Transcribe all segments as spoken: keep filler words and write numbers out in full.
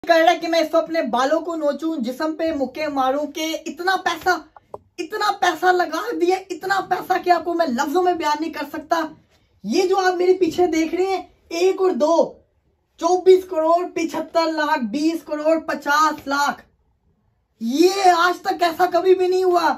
कर रहा है कि मैं इसको अपने बालों को नोचूं, जिस्म पे मुक्के मारूं कि इतना पैसा इतना पैसा लगा दिया, इतना पैसा कि आपको मैं लफ्जों में बयान नहीं कर सकता। ये जो आप मेरे पीछे देख रहे हैं, एक और दो, चौबीस करोड़, पिछहत्तर लाख, बीस करोड़, पचास लाख, ये आज तक ऐसा कभी भी नहीं हुआ।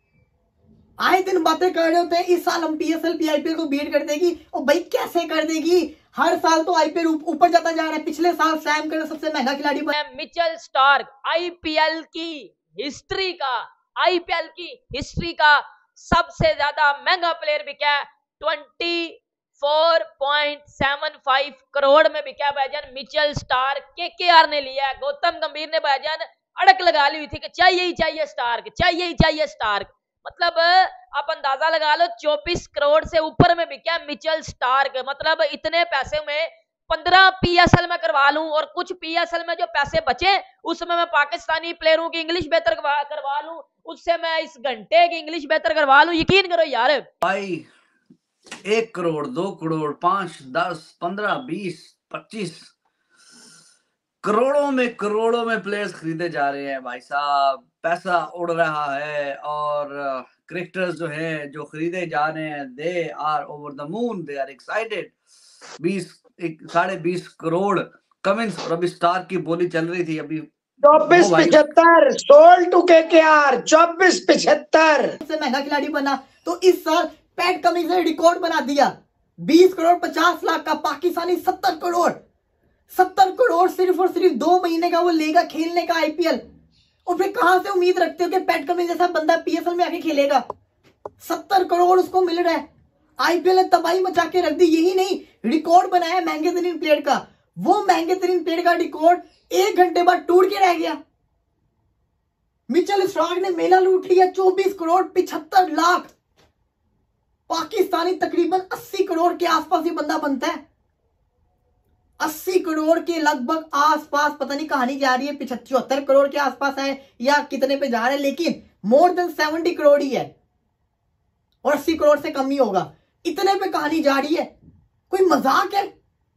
आए दिन बातें कर रहे होते हैं इस साल हम पीएसएल पी आईपीएल को बीट कर देगी, और भाई कैसे कर देगी? हर साल तो आईपीएल ऊपर जाता जा रहा है। पिछले साल सैम करन सबसे महंगा खिलाड़ी बना। मिचेल स्टार्क आईपीएल की हिस्ट्री का आईपीएल की हिस्ट्री का सबसे ज्यादा महंगा प्लेयर बिका है। चौबीस पॉइंट सात पाँच करोड़ में बिका भाईजान मिचेल स्टार्क। केकेआर ने लिया है। गौतम गंभीर ने भाईजान अड़क लगा ली हुई थी कि चाहिए ही चाहिए स्टार्क, चाहिए ही चाहिए स्टार्क। मतलब आप अंदाजा लगा लो, चौबीस करोड़ से ऊपर में बिका मिचेल स्टार्क। मतलब इतने पैसे में पंद्रह पीएसएल में करवा लूं, और कुछ पीएसएल में जो पैसे बचे उसमें मैं पाकिस्तानी प्लेयरों की इंग्लिश बेहतर करवा लूं, उससे मैं इस घंटे की इंग्लिश बेहतर करवा लूं। यकीन करो यार भाई, एक करोड़, दो करोड़, पांच, दस, पंद्रह, बीस, पच्चीस करोड़ों में करोड़ों में प्लेयर्स खरीदे जा रहे हैं भाई साहब। पैसा उड़ रहा है, और क्रिकेटर्स जो हैं जो खरीदे जा रहे हैं, they are over the moon, they are excited. बीस साढ़े बीस करोड़ कमिंस, और अभी स्टार की बोली चल रही थी अभी चौबीस पिछहत्तर सोल्ड टू केकेआर, चौबीस पिछहत्तर सबसे महंगा खिलाड़ी बना। तो इस साल पैट कमिंस ने रिकॉर्ड बना दिया, बीस करोड़ पचास लाख का। पाकिस्तानी सत्तर करोड़ सत्तर करोड़ सिर्फ और सिर्फ दो महीने का वो लेगा खेलने का आईपीएल। और फिर कहां से उम्मीद रखते हो कि पैट कमिंस जैसा बंदा पीएसएल में आके खेलेगा? सत्तर करोड़ उसको मिल रहा है। आईपीएल ने तबाही मचा के रख दी। यही नहीं, रिकॉर्ड बनाया महंगे तरीन प्लेयर का। वो महंगे तरीन प्लेयर का रिकॉर्ड एक घंटे बाद टूट के रह गया। मिचेल स्टार्क ने मेला लूट लिया, चौबीस करोड़ पिछहत्तर लाख। पाकिस्तानी तकरीबन अस्सी करोड़ के आसपास ही बंदा बनता है। अस्सी करोड़ के लगभग आसपास, पता नहीं कहानी जा रही है पिछहत्तर करोड़ के आसपास है या कितने पे जा रहा है, लेकिन मोर देन सेवेंटी करोड़ ही है, और अस्सी करोड़ से कम ही होगा। इतने पे कहानी जा रही है। कोई मजाक है?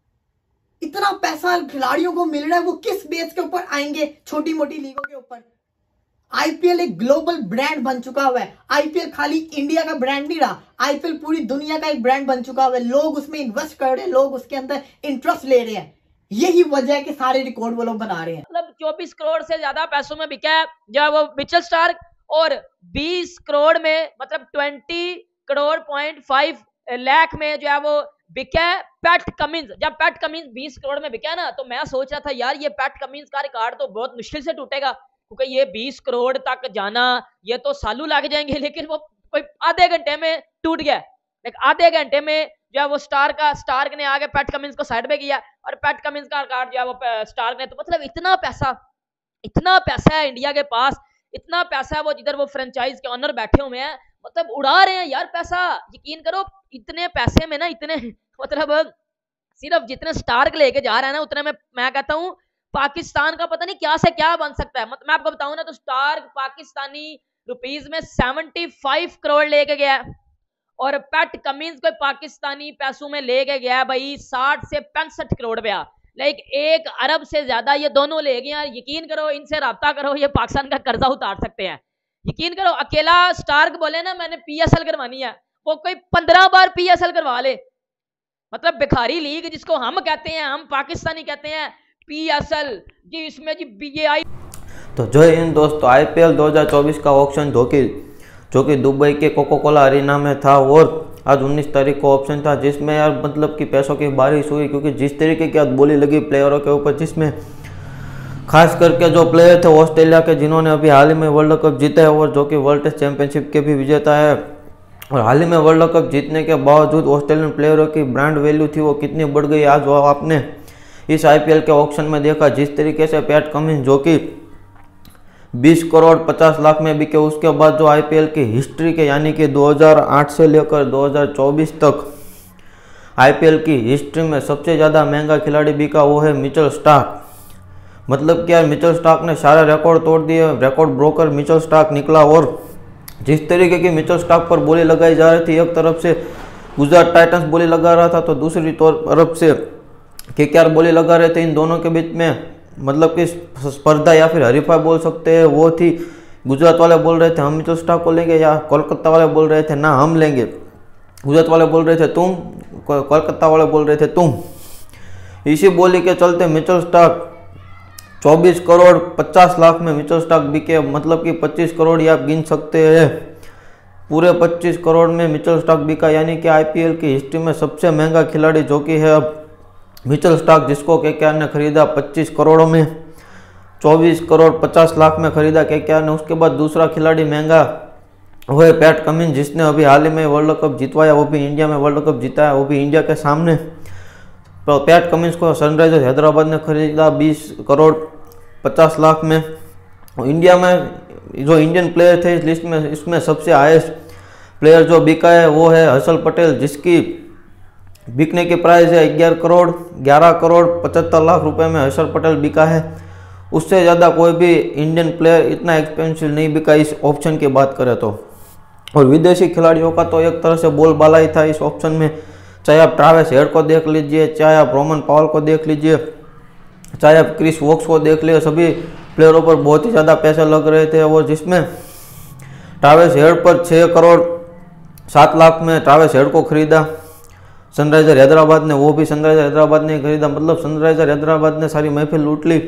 इतना पैसा खिलाड़ियों को मिल रहा है, वो किस बेस के ऊपर आएंगे? छोटी मोटी लीगों के ऊपर। आईपीएल एक ग्लोबल ब्रांड बन चुका हुआ है। आईपीएल खाली इंडिया का ब्रांड नहीं रहा, आईपीएल पूरी दुनिया का एक ब्रांड बन चुका हुआ है। लोग उसमें इन्वेस्ट कर रहे हैं, लोग उसके अंदर इंटरेस्ट ले रहे हैं। यही वजह है कि सारे रिकॉर्ड वो लोग बना रहे हैं। मतलब चौबीस करोड़ से ज्यादा पैसों में बिका है जब वो मिचेल स्टार्क, और बीस करोड़ में मतलब बीस करोड़ पॉइंट पाँच लाख में जो है वो बिका है पैट कमिंस। जब पैट कमिंस बीस करोड़ में बिका ना, तो मैं सोच रहा था यार ये पैट कमिंस का रिकॉर्ड तो बहुत मुश्किल से टूटेगा, क्योंकि ये बीस करोड़ तक जाना ये तो सालों लग जाएंगे। लेकिन वो कोई आधे घंटे में टूट गया। लेकिन आधे घंटे में जो है वो स्टार का स्टार्क ने आगे पैट कमिंस को साइड में किया, और पैट कमिंस का रिकॉर्ड जो है वो स्टार्क ने। तो मतलब इतना पैसा इतना पैसा है इंडिया के पास, इतना पैसा है वो जिधर वो फ्रेंचाइज के ऑनर बैठे हुए हैं, मतलब उड़ा रहे हैं यार पैसा। यकीन करो इतने पैसे में ना, इतने मतलब सिर्फ जितने स्टार्क लेके जा रहा है ना, उतने में मैं कहता हूँ पाकिस्तान का पता नहीं क्या से क्या बन सकता है। मतलब मैं आपको बताऊं ना, तो स्टार्क पाकिस्तानी रुपीस में पचहत्तर करोड़ लेके गया, और पैट कमिंस को पाकिस्तानी पैसों में लेके गया भाई साठ से पैंसठ करोड़ रुपया, लाइक एक अरब से ज्यादा ये दोनों ले गए। यकीन करो, इनसे राब्ता करो, ये पाकिस्तान का कर्जा उतार सकते हैं। यकीन करो, अकेला स्टार्क बोले ना मैंने पीएसएल करवानी है, वो कोई पंद्रह बार पीएसएल करवा ले। मतलब भिखारी लीग जिसको हम कहते हैं, हम पाकिस्तानी कहते हैं पीएसएल जी, इसमें जी बीएआई। तो जय हिंद दोस्तों, आईपीएल दो हज़ार चौबीस का ऑप्शन जो कि जो कि दुबई के कोको कोला अरीना में था, और आज उन्नीस तारीख को ऑप्शन था, जिसमें यार मतलब कि पैसों की बारिश हुई। क्योंकि जिस तरीके की आज बोली लगी प्लेयरों के ऊपर, जिसमें खास करके जो प्लेयर थे ऑस्ट्रेलिया के, जिन्होंने अभी हाल ही में वर्ल्ड कप जीता है, और जो कि वर्ल्ड टेस्ट चैंपियनशिप के भी विजेता है, और हाल ही में वर्ल्ड कप जीतने के बावजूद ऑस्ट्रेलियन प्लेयरों की ब्रांड वैल्यू थी वो कितनी बढ़ गई आज वो आपने इस आईपीएल के ऑक्शन में देखा। जिस तरीके से पैट कमिंस जो कि बीस करोड़ पचास लाख में बिके, उसके बाद जो आईपीएल की हिस्ट्री के यानी कि दो हज़ार आठ से लेकर दो हज़ार चौबीस तक आईपीएल की हिस्ट्री में सबसे ज़्यादा महंगा खिलाड़ी बिका वो है मिचेल स्टार्क। मतलब क्या मिचेल स्टार्क ने सारे रिकॉर्ड तोड़ दिए, रिकॉर्ड ब्रोकर मिचेल स्टार्क निकला। और जिस तरीके की मिचेल स्टार्क पर बोली लगाई जा रही थी, एक तरफ से गुजरात टाइटंस बोली लगा रहा था, तो दूसरी तरफ से केकेआर बोली लगा रहे थे। इन दोनों के बीच में मतलब कि स्पर्धा या फिर हरीफाई बोल सकते हैं वो थी। गुजरात वाले बोल रहे थे हम मिचेल स्टार्क को लेंगे, या कोलकाता वाले बोल रहे थे ना हम लेंगे। गुजरात वाले बोल रहे थे तुम, कोलकाता वाले बोल रहे थे तुम। इसी बोली के चलते मिचेल स्टार्क चौबीस करोड़ पचास लाख में मिचेल स्टार्क बिके। मतलब कि पच्चीस करोड़ ही आप गिन सकते हैं, पूरे पच्चीस करोड़ में मिचेल स्टार्क बिका। यानी कि आईपीएल की हिस्ट्री में सबसे महंगा खिलाड़ी जो कि है अब मिचेल स्टार्क, जिसको केकेआर ने खरीदा पच्चीस करोड़ में, चौबीस करोड़ पचास लाख में खरीदा केकेआर ने। उसके बाद दूसरा खिलाड़ी महंगा वो है पैट कमिंस, जिसने अभी हाल ही में वर्ल्ड कप जीतवाया, वो भी इंडिया में वर्ल्ड कप जीता है, वो भी इंडिया के सामने। तो पैट कमिंस को सनराइजर्स हैदराबाद ने खरीदा बीस करोड़ पचास लाख में। इंडिया में जो इंडियन प्लेयर थे इस लिस्ट में, इसमें सबसे हाईएस्ट प्लेयर जो बिका है वो है हर्षल पटेल, जिसकी बिकने की प्राइस है ग्यारह करोड़ ग्यारह करोड़ पचहत्तर लाख रुपए में हर्षल पटेल बिका है। उससे ज़्यादा कोई भी इंडियन प्लेयर इतना एक्सपेंसिव नहीं बिका इस ऑप्शन की बात करें तो। और विदेशी खिलाड़ियों का तो एक तरह से बोलबाला ही था इस ऑप्शन में। चाहे आप ट्रैविस हेड को देख लीजिए, चाहे आप रोमन पॉल को देख लीजिए, चाहे आप क्रिस वोक्स को देख लीजिए, सभी प्लेयरों पर बहुत ही ज़्यादा पैसे लग रहे थे। और जिसमें ट्रैविस हेड पर छः करोड़ सात लाख में ट्रैविस हेड को खरीदा सनराइजर हैदराबाद ने, वो भी सनराइजर हैदराबाद ने खरीदा। मतलब सनराइजर हैदराबाद ने सारी महफिल लूट ली।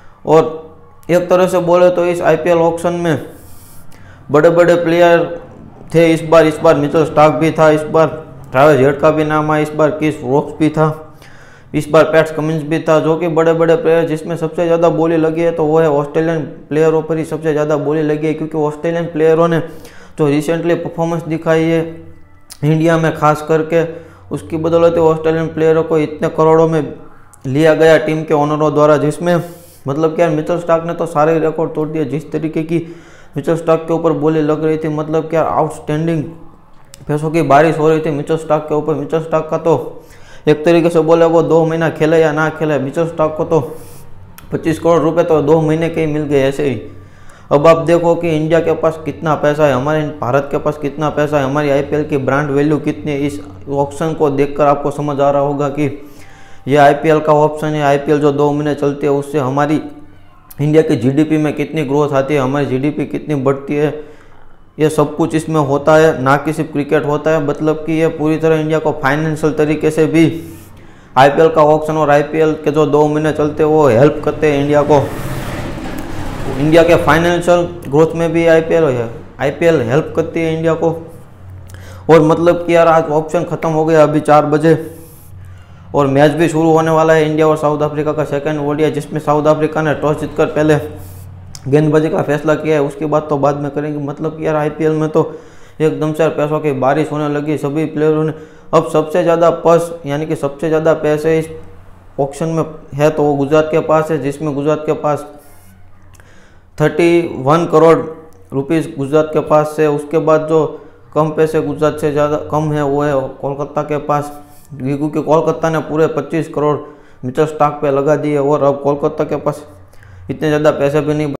और एक तरह से बोले तो इस आईपीएल ऑक्शन में बड़े बड़े प्लेयर थे इस बार। इस बार मिचेल स्टार्क भी था, इस बार ट्रैविस हेड का भी नाम आया, इस बार क्रिस वोक्स भी था, इस बार पैट कमिंस भी था, जो कि बड़े बड़े प्लेयर। जिसमें सबसे ज़्यादा बोली लगी है तो वो है ऑस्ट्रेलियन प्लेयरों पर ही सबसे ज़्यादा बोली लगी है, क्योंकि ऑस्ट्रेलियन प्लेयरों ने जो रिसेंटली परफॉर्मेंस दिखाई है इंडिया में खास करके, उसकी बदौलत ऑस्ट्रेलियन प्लेयरों को इतने करोड़ों में लिया गया टीम के ओनरों द्वारा। जिसमें मतलब कि यार मिचेल स्टार्क ने तो सारे रिकॉर्ड तोड़ दिए। जिस तरीके की मिचेल स्टार्क के ऊपर बोली लग रही थी, मतलब कि यार आउटस्टैंडिंग पैसों की बारिश हो रही थी मिचेल स्टार्क के ऊपर। मिचेल स्टार्क का तो एक तरीके से बोले वो दो महीना खेले या ना खेले, मिचेल स्टार्क को तो पच्चीस करोड़ रुपए तो दो महीने के ही मिल गए ऐसे ही। अब आप देखो कि इंडिया के पास कितना पैसा है, हमारे भारत के पास कितना पैसा है, हमारी आईपीएल की ब्रांड वैल्यू कितनी है। इस ऑप्शन को देखकर आपको समझ आ रहा होगा कि ये आईपीएल का ऑप्शन है। आईपीएल जो दो महीने चलती है उससे हमारी इंडिया की जीडीपी में कितनी ग्रोथ आती है, हमारी जीडीपी कितनी बढ़ती है, ये सब कुछ इसमें होता है। ना कि सिर्फ क्रिकेट होता है, मतलब कि ये पूरी तरह इंडिया को फाइनेंशियल तरीके से भी आईपीएल का ऑप्शन और आईपीएल के जो दो महीने चलते हैं वो हेल्प करते हैं इंडिया को। इंडिया के फाइनेंशियल ग्रोथ में भी आईपीएल है, आईपीएल हेल्प करती है इंडिया को। और मतलब कि यार आज ऑप्शन ख़त्म हो गया अभी चार बजे, और मैच भी शुरू होने वाला है इंडिया और साउथ अफ्रीका का सेकंड ओडीआई, जिसमें साउथ अफ्रीका ने टॉस जीतकर पहले गेंदबाजी का फैसला किया है। उसके बाद तो बाद में करेंगे। मतलब कि यार आईपीएल में तो एकदम से पैसों की बारिश होने लगी सभी प्लेयरों ने। अब सबसे ज़्यादा पस यानी कि सबसे ज़्यादा पैसे इस ऑक्शन में है तो वो गुजरात के पास है, जिसमें गुजरात के पास thirty one crore rupees Gujarat के पास है। उसके बाद जो कम पैसे गुजरात से ज़्यादा कम है वो है कोलकाता के पास, क्योंकि कोलकाता ने पूरे पच्चीस करोड़ मिचेल स्टार्क पे लगा दिए। और अब कोलकाता के पास इतने ज़्यादा पैसे भी नहीं